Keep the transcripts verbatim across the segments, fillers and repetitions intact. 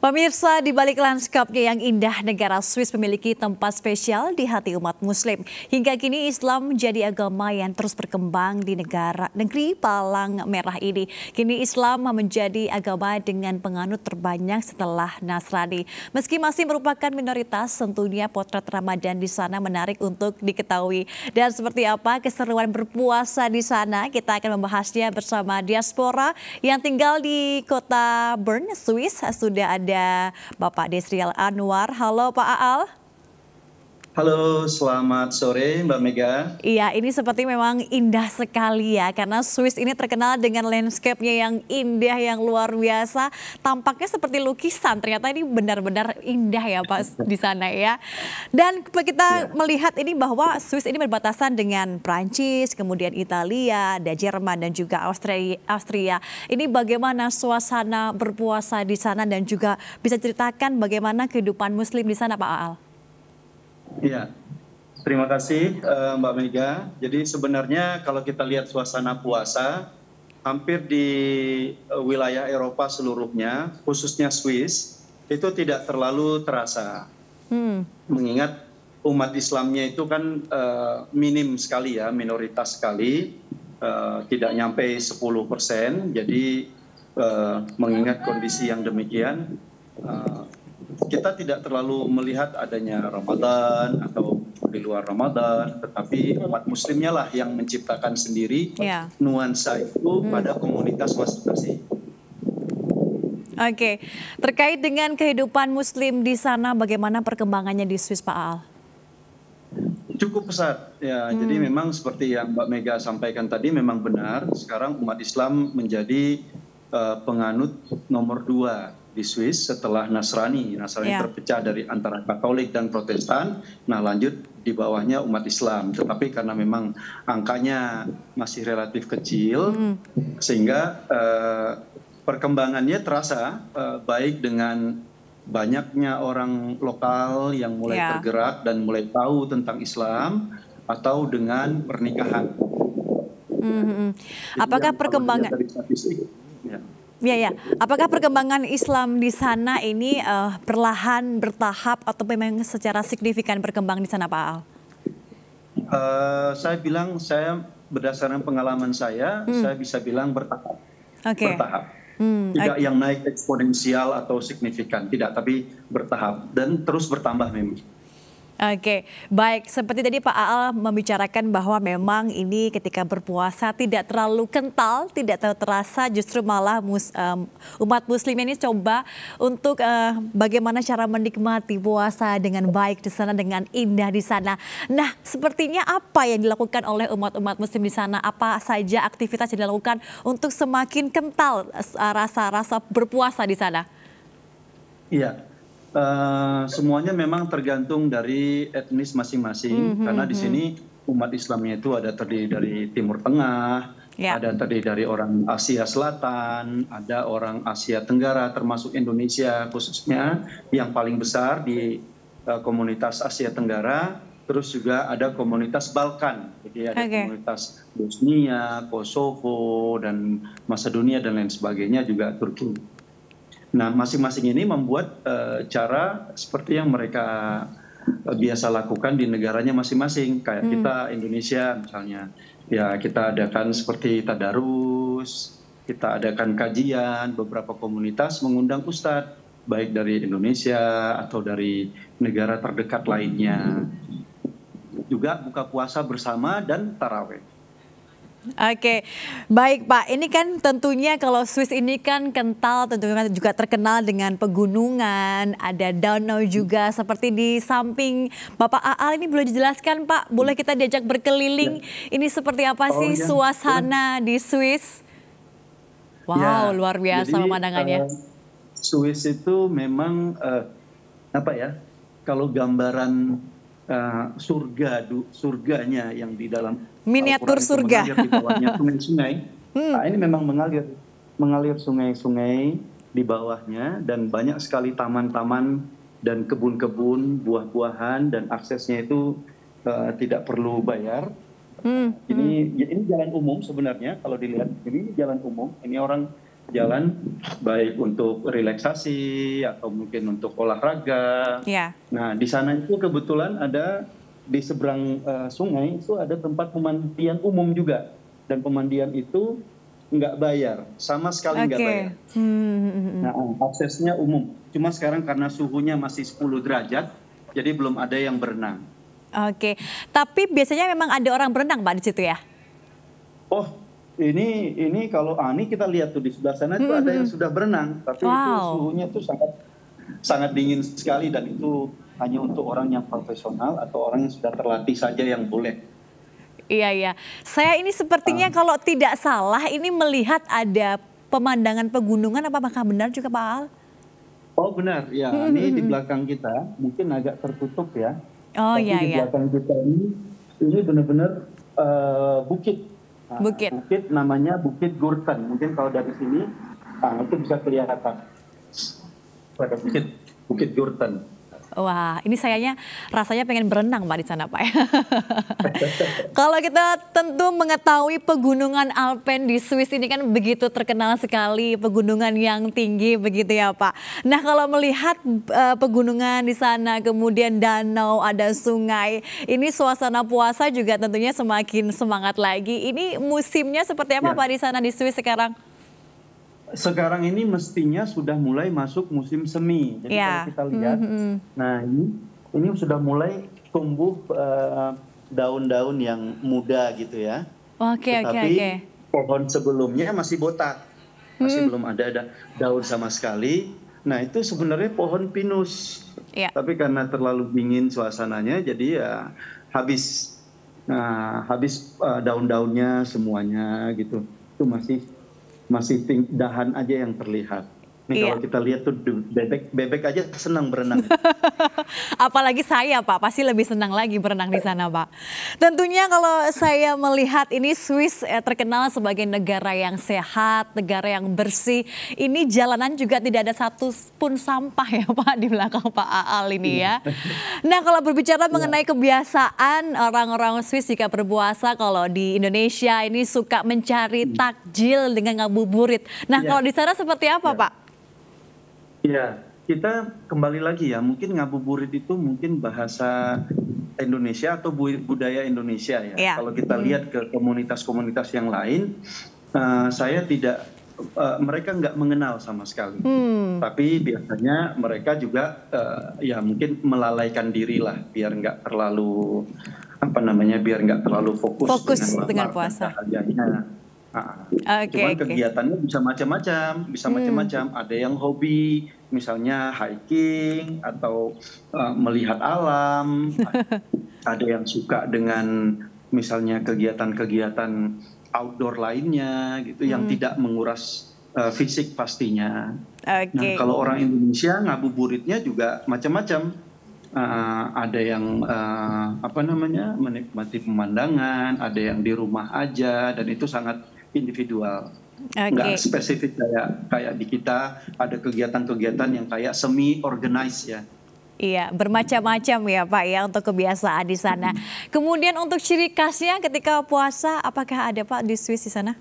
Pemirsa, di balik lanskapnya yang indah, negara Swiss memiliki tempat spesial di hati umat Muslim. Hingga kini Islam menjadi agama yang terus berkembang di negara negeri Palang Merah ini. Kini Islam menjadi agama dengan penganut terbanyak setelah Nasrani. Meski masih merupakan minoritas, tentunya potret Ramadan di sana menarik untuk diketahui. Dan seperti apa keseruan berpuasa di sana, kita akan membahasnya bersama diaspora yang tinggal di kota Bern, Swiss. Sudah ada Bapak Desrial Anwar. Halo Pak Aal. Halo, selamat sore Mbak Mega. Iya, ini seperti memang indah sekali ya, karena Swiss ini terkenal dengan landscape-nya yang indah, yang luar biasa. Tampaknya seperti lukisan, ternyata ini benar-benar indah ya Pak di sana ya. Dan kita ya. melihat ini bahwa Swiss ini berbatasan dengan Prancis, kemudian Italia, ada Jerman dan juga Austria. Austria. Ini bagaimana suasana berpuasa di sana dan juga bisa ceritakan bagaimana kehidupan Muslim di sana Pak Aal? Iya, terima kasih uh, Mbak Mega. Jadi sebenarnya kalau kita lihat suasana puasa, hampir di uh, wilayah Eropa seluruhnya, khususnya Swiss, itu tidak terlalu terasa. Hmm. Mengingat umat Islamnya itu kan uh, minim sekali ya, minoritas sekali, uh, tidak nyampe sepuluh persen. Jadi uh, mengingat kondisi yang demikian, uh, kita tidak terlalu melihat adanya Ramadan atau di luar Ramadan, tetapi umat Muslimnya lah yang menciptakan sendiri yeah. nuansa itu hmm. pada komunitas masing-masing. Oke, terkait dengan kehidupan Muslim di sana, bagaimana perkembangannya di Swiss, Pak Aal? Cukup pesat, ya. Hmm. Jadi memang seperti yang Mbak Mega sampaikan tadi, memang benar. Sekarang umat Islam menjadi uh, penganut nomor dua di Swiss setelah Nasrani. Nasrani yeah. terpecah dari antara Katolik dan Protestan. Nah lanjut di bawahnya umat Islam. Tetapi karena memang angkanya masih relatif kecil, mm. sehingga uh, perkembangannya terasa uh, baik dengan banyaknya orang lokal yang mulai yeah. tergerak dan mulai tahu tentang Islam, atau dengan pernikahan. Mm-hmm. Apakah perkembangan? Ya, ya. Apakah perkembangan Islam di sana ini uh, perlahan, bertahap, atau memang secara signifikan berkembang di sana, Pak Aal? Uh, saya bilang, saya berdasarkan pengalaman saya, hmm. saya bisa bilang bertahap. Okay. Bertahap. Hmm, tidak okay. yang naik eksponensial atau signifikan, tidak, tapi bertahap dan terus bertambah memang. Oke, baik. Seperti tadi Pak Aal membicarakan bahwa memang ini ketika berpuasa tidak terlalu kental, tidak terlalu terasa, justru malah mus, um, umat Muslim ini coba untuk uh, bagaimana cara menikmati puasa dengan baik di sana, dengan indah di sana. Nah, sepertinya apa yang dilakukan oleh umat-umat Muslim di sana? Apa saja aktivitas yang dilakukan untuk semakin kental rasa-rasa uh, berpuasa di sana? Iya. Uh, semuanya memang tergantung dari etnis masing-masing, mm-hmm, karena di sini umat Islamnya itu ada terdiri dari Timur Tengah, yeah. ada terdiri dari orang Asia Selatan, ada orang Asia Tenggara, termasuk Indonesia khususnya yang paling besar di uh, komunitas Asia Tenggara. Terus juga ada komunitas Balkan, jadi ada okay. komunitas Bosnia, Kosovo, dan Macedonia dan lain sebagainya, juga Turki. Nah, masing-masing ini membuat uh, cara seperti yang mereka uh, biasa lakukan di negaranya masing-masing. Kayak hmm. kita Indonesia misalnya, ya kita adakan seperti tadarus, kita adakan kajian, beberapa komunitas mengundang ustadz, baik dari Indonesia atau dari negara terdekat lainnya. Juga buka puasa bersama dan taraweh. Oke, baik Pak. Ini kan tentunya kalau Swiss ini kan kental, tentunya juga terkenal dengan pegunungan, ada danau juga. Seperti di samping Bapak Aal ini boleh dijelaskan Pak, boleh kita diajak berkeliling. Ya. Ini seperti apa oh, sih ya. suasana ya. di Swiss? Wow, ya. luar biasa Jadi, pemandangannya. Uh, Swiss itu memang uh, apa ya? Kalau gambaran uh, surga, du, surganya yang di dalam miniatur surga. Mengalir di bawahnya sungai-sungai. hmm. Nah, ini memang mengalir, mengalir sungai-sungai di bawahnya, dan banyak sekali taman-taman dan kebun-kebun, buah-buahan, dan aksesnya itu uh, tidak perlu bayar. Hmm. Ini hmm. ini jalan umum sebenarnya, kalau dilihat ini jalan umum. Ini orang jalan baik untuk relaksasi atau mungkin untuk olahraga. Ya. Nah, di sana itu kebetulan ada di seberang uh, sungai itu ada tempat pemandian umum juga, dan pemandian itu nggak bayar, sama sekali nggak Oke. bayar. Hmm. Nah, aksesnya umum. Cuma sekarang karena suhunya masih sepuluh derajat, jadi belum ada yang berenang. Oke, tapi biasanya memang ada orang berenang Pak di situ ya? Oh, ini ini kalau ah, ini kita lihat tuh di sebelah sana itu ada yang sudah berenang, tapi itu Wow. suhunya tuh sangat sangat dingin sekali, dan itu hanya untuk orang yang profesional atau orang yang sudah terlatih saja yang boleh. Iya, iya. Saya ini sepertinya kalau tidak salah ini melihat ada pemandangan pegunungan, apakah benar juga Pak Al? Oh benar, ya. Ini di belakang kita mungkin agak tertutup ya. Oh Tapi iya, di iya. belakang kita ini, ini benar-benar uh, bukit. Nah, Bukit. Bukit namanya Bukit Gurtan. Mungkin kalau dari sini, nah, itu bisa kelihatan. Pada Bukit Bukit Gurtan. Wah, ini sayanya rasanya pengen berenang Pak di sana Pak. Kalau kita tentu mengetahui pegunungan Alpen di Swiss ini kan begitu terkenal sekali, pegunungan yang tinggi begitu ya Pak. Nah kalau melihat uh, pegunungan di sana, kemudian danau, ada sungai, ini suasana puasa juga tentunya semakin semangat lagi. Ini musimnya seperti apa ya Pak di sana di Swiss sekarang? Sekarang ini mestinya sudah mulai masuk musim semi. Jadi ya. kalau kita lihat, mm-hmm. nah ini ini sudah mulai tumbuh daun-daun uh, yang muda gitu ya. Oke, oke, oke. Pohon sebelumnya masih botak, masih hmm. belum ada, ada daun sama sekali. Nah itu sebenarnya pohon pinus, ya. Tapi karena terlalu dingin suasananya, jadi ya habis, nah, habis uh, daun-daunnya semuanya gitu. Itu masih masih dahan aja yang terlihat. Nih iya. Kalau kita lihat tuh bebek bebek aja senang berenang. Apalagi saya Pak, pasti lebih senang lagi berenang di sana Pak. Tentunya kalau saya melihat ini Swiss eh, terkenal sebagai negara yang sehat, negara yang bersih. Ini jalanan juga tidak ada satu pun sampah ya Pak di belakang Pak Aal ini ya. Nah kalau berbicara mengenai kebiasaan orang-orang Swiss jika berpuasa, kalau di Indonesia ini suka mencari takjil dengan ngabuburit. Nah kalau di sana seperti apa Pak? Ya, kita kembali lagi ya, mungkin ngabuburit itu mungkin bahasa Indonesia atau budaya Indonesia ya. ya. Kalau kita lihat ke komunitas-komunitas yang lain, uh, saya tidak, uh, mereka nggak mengenal sama sekali. Hmm. Tapi biasanya mereka juga uh, ya mungkin melalaikan diri lah, biar nggak terlalu, apa namanya, biar nggak terlalu fokus, fokus dengan, dengan puasa. Nah, okay, cuman kegiatannya okay. bisa macam-macam, bisa hmm. macam-macam. Ada yang hobi, misalnya hiking atau uh, melihat alam. Ada yang suka dengan misalnya kegiatan-kegiatan outdoor lainnya, gitu, hmm. yang tidak menguras uh, fisik pastinya. Okay. Nah, kalau orang Indonesia ngabuburitnya juga macam-macam. Uh, ada yang uh, apa namanya menikmati pemandangan, ada yang di rumah aja, dan itu sangat individual, okay. nggak spesifik kayak kayak di kita ada kegiatan-kegiatan yang kayak semi organized ya. Iya, bermacam-macam ya Pak ya untuk kebiasaan di sana. Kemudian untuk ciri khasnya ketika puasa, apakah ada Pak di Swiss di sana?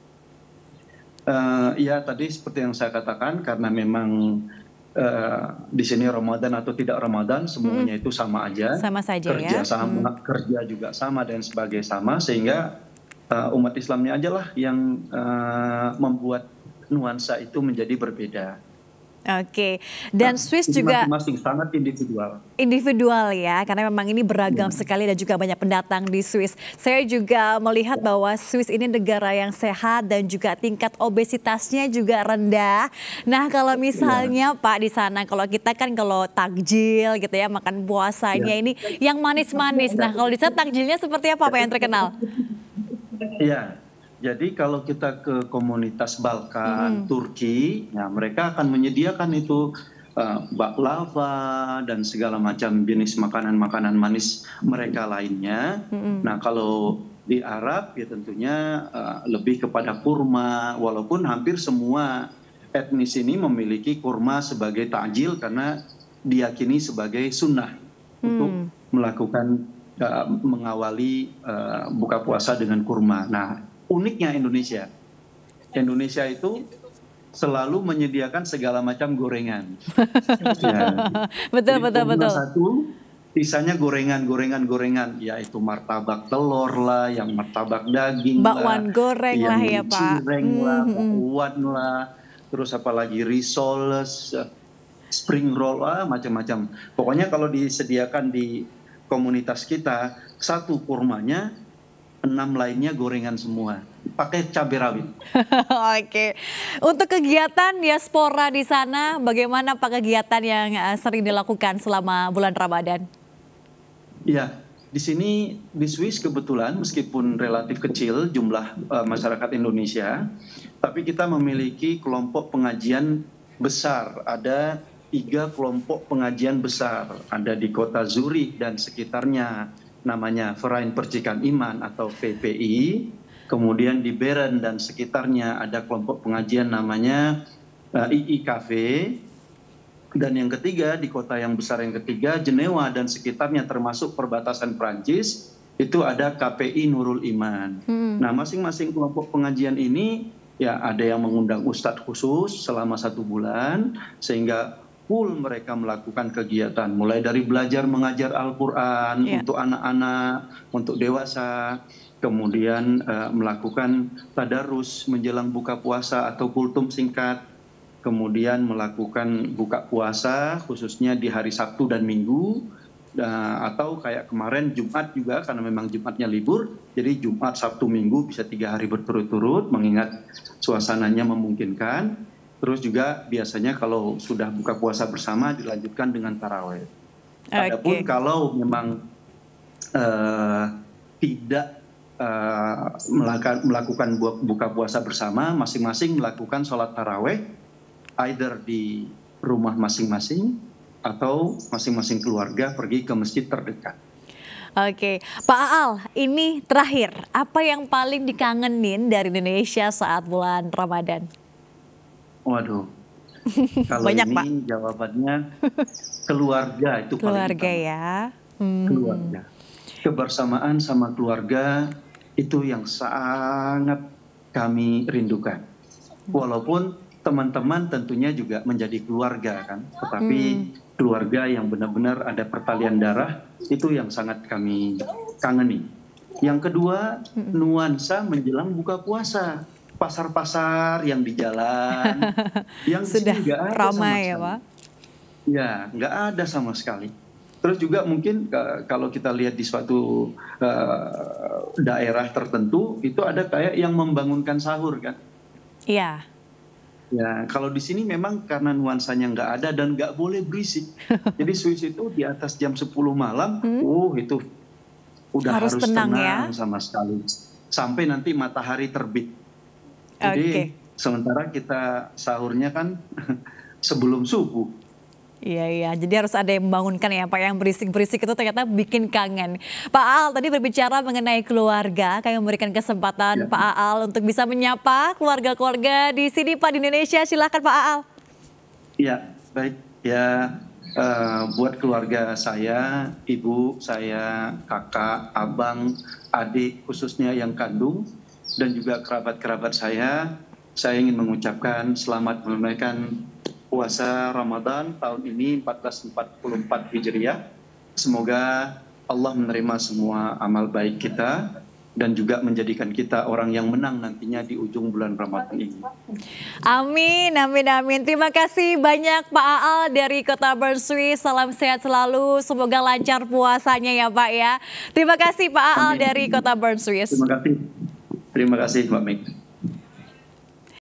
Uh, ya tadi seperti yang saya katakan, karena memang uh, di sini Ramadan atau tidak Ramadan semuanya hmm. itu sama aja. Sama saja kerja ya. sama, hmm. kerja juga sama dan sebagainya sama, sehingga Uh, umat Islamnya aja lah yang uh, membuat nuansa itu menjadi berbeda. Oke, dan nah, Swiss juga masing-masing sangat individual. Individual ya, karena memang ini beragam hmm. sekali dan juga banyak pendatang di Swiss. Saya juga melihat bahwa Swiss ini negara yang sehat dan juga tingkat obesitasnya juga rendah. Nah, kalau misalnya ya. Pak di sana, kalau kita kan kalau takjil gitu ya, makan puasanya ya. Ini yang manis-manis. Nah, kalau di sana takjilnya seperti apa Pak yang terkenal? Iya, jadi kalau kita ke komunitas Balkan, hmm. Turki, ya mereka akan menyediakan itu uh, baklava dan segala macam jenis makanan-makanan manis mereka lainnya. Hmm. Nah kalau di Arab ya tentunya uh, lebih kepada kurma, walaupun hampir semua etnis ini memiliki kurma sebagai takjil karena diyakini sebagai sunnah hmm. untuk melakukan Uh, mengawali uh, buka puasa dengan kurma. Nah, uniknya Indonesia, Indonesia itu selalu menyediakan segala macam gorengan. Ya. Betul, Jadi betul, Formula betul. satu, sisanya gorengan, gorengan, gorengan, yaitu martabak telur lah, yang martabak daging lah, Bakwan goreng lah yang ya Pak. cireng lah, Hmm, hmm. bakwan lah, terus apalagi risoles, spring roll, ah, macam-macam. Pokoknya kalau disediakan di komunitas kita, satu kurmanya, enam lainnya gorengan semua, pakai cabai rawit. Oke, untuk kegiatan diaspora di sana, bagaimana Pak kegiatan yang uh, sering dilakukan selama bulan Ramadan? Ya, di sini di Swiss kebetulan meskipun relatif kecil jumlah uh, masyarakat Indonesia, tapi kita memiliki kelompok pengajian besar. Ada tiga kelompok pengajian besar, ada di kota Zurich dan sekitarnya, namanya Verein Percikan Iman atau V P I. Kemudian di Bern dan sekitarnya ada kelompok pengajian namanya uh, I I K V. Dan yang ketiga, di kota yang besar yang ketiga, Jenewa dan sekitarnya termasuk perbatasan Prancis, itu ada K P I Nurul Iman. Hmm. Nah, masing-masing kelompok pengajian ini, ya ada yang mengundang ustadz khusus selama satu bulan, sehingga full mereka melakukan kegiatan, mulai dari belajar mengajar Al-Quran yeah. untuk anak-anak, untuk dewasa, kemudian uh, melakukan tadarus menjelang buka puasa atau kultum singkat, kemudian melakukan buka puasa khususnya di hari Sabtu dan Minggu, uh, atau kayak kemarin Jumat juga karena memang Jumatnya libur, jadi Jumat, Sabtu, Minggu bisa tiga hari berturut-turut mengingat suasananya memungkinkan. Terus juga biasanya kalau sudah buka puasa bersama dilanjutkan dengan taraweh. Adapun okay. kalau memang uh, tidak uh, melakukan, melakukan buka puasa bersama, masing-masing melakukan sholat taraweh either di rumah masing-masing atau masing-masing keluarga pergi ke masjid terdekat. Oke, Pak Aal, ini terakhir, apa yang paling dikangenin dari Indonesia saat bulan Ramadan? Waduh, kalau banyak, ini Pak. Jawabannya keluarga itu keluarga paling ya. Hmm. Keluarga, kebersamaan sama keluarga itu yang sangat kami rindukan. Walaupun teman-teman tentunya juga menjadi keluarga kan, tetapi hmm. keluarga yang benar-benar ada pertalian darah itu yang sangat kami kangeni. Yang kedua, hmm. nuansa menjelang buka puasa. Pasar-pasar yang di jalan, yang sudah nggak ada ramai sama ya Pak? Ya, nggak ada sama sekali. Terus juga mungkin uh, kalau kita lihat di suatu uh, daerah tertentu, itu ada kayak yang membangunkan sahur kan? Iya. Ya, kalau di sini memang karena nuansanya nggak ada dan nggak boleh berisik. Jadi Swiss itu di atas jam sepuluh malam, hmm? oh itu udah harus, harus tenang, tenang ya? Sama sekali. Sampai nanti matahari terbit. Jadi okay. sementara kita sahurnya kan sebelum subuh. Iya, iya. Jadi harus ada yang membangunkan ya Pak, yang berisik-berisik itu ternyata bikin kangen. Pak Aal tadi berbicara mengenai keluarga, kami memberikan kesempatan ya. Pak Aal untuk bisa menyapa keluarga-keluarga di sini Pak, di Indonesia. Silakan Pak Aal. Iya, baik. Ya, uh, buat keluarga saya, ibu saya, kakak, abang, adik khususnya yang kandung, dan juga kerabat-kerabat saya, saya ingin mengucapkan selamat menunaikan puasa Ramadan tahun ini seribu empat ratus empat puluh empat Hijriah. Semoga Allah menerima semua amal baik kita dan juga menjadikan kita orang yang menang nantinya di ujung bulan Ramadan ini. Amin, amin, amin. Terima kasih banyak Pak Aal dari Kota Bern, Swiss. Salam sehat selalu, semoga lancar puasanya ya Pak ya. Terima kasih Pak Aal dari Kota Bern, Swiss. Terima kasih. Terima kasih Mbak Meg.